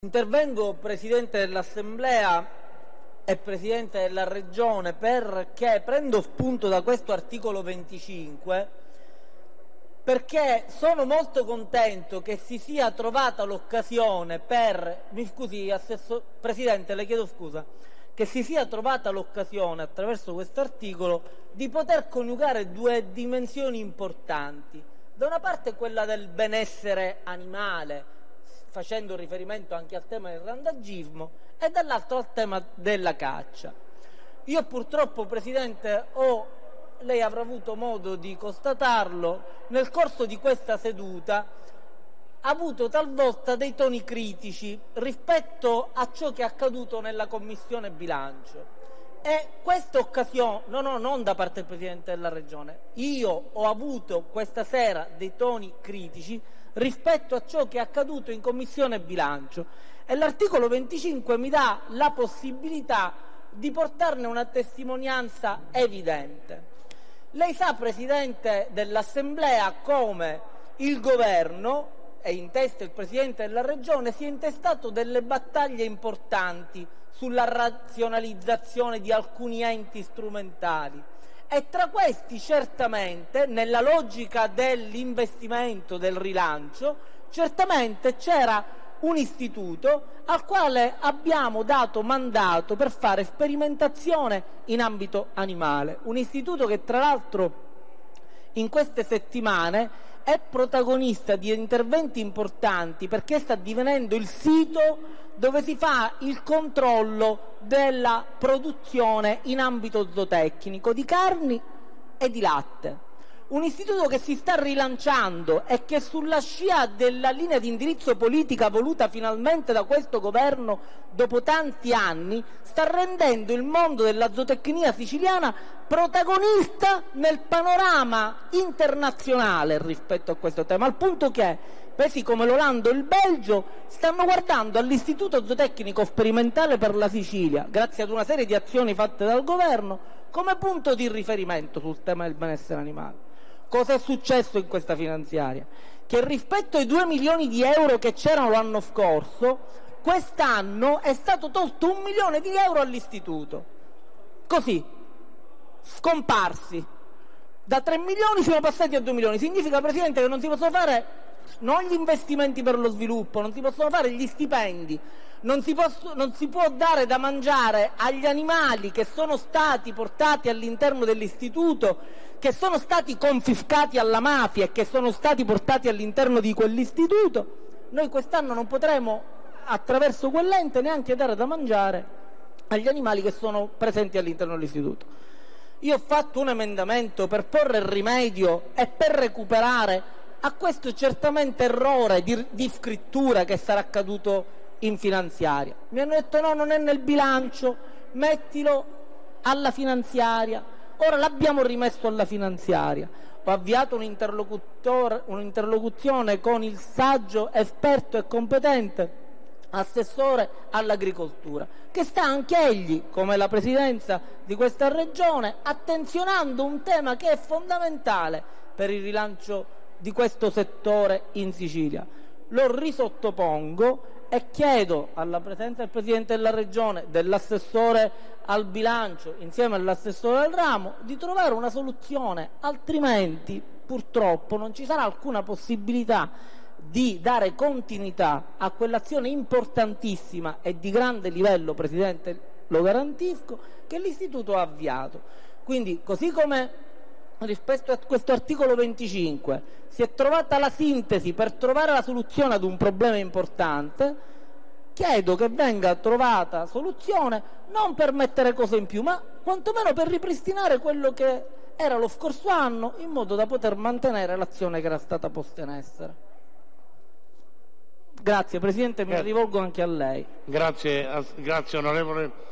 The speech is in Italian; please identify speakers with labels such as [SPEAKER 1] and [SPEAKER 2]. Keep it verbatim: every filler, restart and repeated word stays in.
[SPEAKER 1] Intervengo, Presidente dell'Assemblea e Presidente della Regione, perché prendo spunto da questo articolo venticinque, perché sono molto contento che si sia trovata l'occasione per... Mi scusi, Assessor... Presidente, le chiedo scusa. Che si sia trovata l'occasione, attraverso questo articolo, di poter coniugare due dimensioni importanti. Da una parte quella del benessere animale, facendo riferimento anche al tema del randagismo, e dall'altro al tema della caccia. Io purtroppo, Presidente, ho, lei avrà avuto modo di constatarlo, nel corso di questa seduta ha avuto talvolta dei toni critici rispetto a ciò che è accaduto nella Commissione Bilancio. E questa occasione, no, no, non da parte del Presidente della Regione, io ho avuto questa sera dei toni critici rispetto a ciò che è accaduto in Commissione Bilancio, e l'articolo venticinque mi dà la possibilità di portarne una testimonianza evidente. Lei sa, Presidente dell'Assemblea, come il Governo, e in testa il Presidente della Regione, si è intestato delle battaglie importanti sulla razionalizzazione di alcuni enti strumentali. E tra questi, certamente, nella logica dell'investimento, del rilancio, certamente c'era un istituto al quale abbiamo dato mandato per fare sperimentazione in ambito animale. Un istituto che, tra l'altro, in queste settimane è protagonista di interventi importanti, perché sta divenendo il sito dove si fa il controllo della produzione in ambito zootecnico di carni e di latte. Un istituto che si sta rilanciando e che, sulla scia della linea di indirizzo politica voluta finalmente da questo Governo dopo tanti anni, sta rendendo il mondo della zootecnia siciliana protagonista nel panorama internazionale rispetto a questo tema, al punto che Paesi come l'Olanda o il Belgio stanno guardando all'Istituto Zootecnico Sperimentale per la Sicilia, grazie ad una serie di azioni fatte dal Governo, come punto di riferimento sul tema del benessere animale. Cosa è successo in questa finanziaria? Che rispetto ai due milioni di euro che c'erano l'anno scorso, quest'anno è stato tolto un milione di euro all'istituto. Così, scomparsi. Da tre milioni siamo passati a due milioni. Significa, Presidente, che non si possono fare non gli investimenti per lo sviluppo, non si possono fare gli stipendi, non si, posso, non si può dare da mangiare agli animali che sono stati portati all'interno dell'istituto, che sono stati confiscati alla mafia e che sono stati portati all'interno di quell'istituto. Noi quest'anno non potremo, attraverso quell'ente, neanche dare da mangiare agli animali che sono presenti all'interno dell'istituto. Io ho fatto un emendamento per porre rimedio e per recuperare a questo certamente errore di, di scrittura che sarà accaduto in finanziaria. Mi hanno detto: no, non è nel bilancio, mettilo alla finanziaria. Ora l'abbiamo rimesso alla finanziaria. Ho avviato un'interlocuzione con il saggio, esperto e competente assessore all'agricoltura, che sta anche egli, come la presidenza di questa regione, attenzionando un tema che è fondamentale per il rilancio di questo settore in Sicilia. Lo risottopongo e chiedo alla presenza del Presidente della Regione, dell'assessore al bilancio, insieme all'assessore del ramo, di trovare una soluzione, altrimenti purtroppo non ci sarà alcuna possibilità di dare continuità a quell'azione importantissima e di grande livello, Presidente, lo garantisco, che l'Istituto ha avviato. Quindi, così come rispetto a questo articolo venticinque si è trovata la sintesi per trovare la soluzione ad un problema importante, chiedo che venga trovata soluzione non per mettere cose in più, ma quantomeno per ripristinare quello che era lo scorso anno, in modo da poter mantenere l'azione che era stata posta in essere. Grazie Presidente, mi rivolgo anche a lei.
[SPEAKER 2] Grazie, grazie onorevole